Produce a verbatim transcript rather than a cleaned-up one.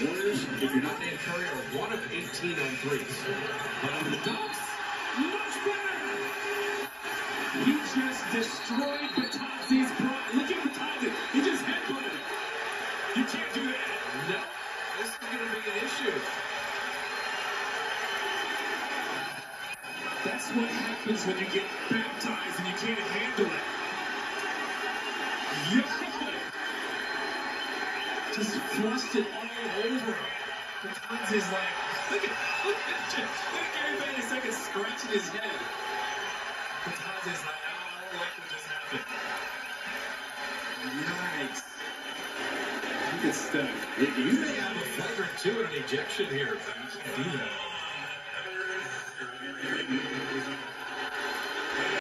Warriors, if you're not named Curry, are one of eighteen on threes. But under the dunks, much better. He just destroyed Batanzi's pride. Look at Batanzi. He just headbutted. You can't do that. No. This is going to be an issue. That's what happens when you get baptized and you can't handle it. Yeah. Just flushed it all over him. Batanzi's like, look at, look at, look at Gary Vaynerchuk scratching his head. Batanzi's like, I don't like what just happened. Nice. Good stuff. You may have a flagrant two and an ejection here. You can't do that.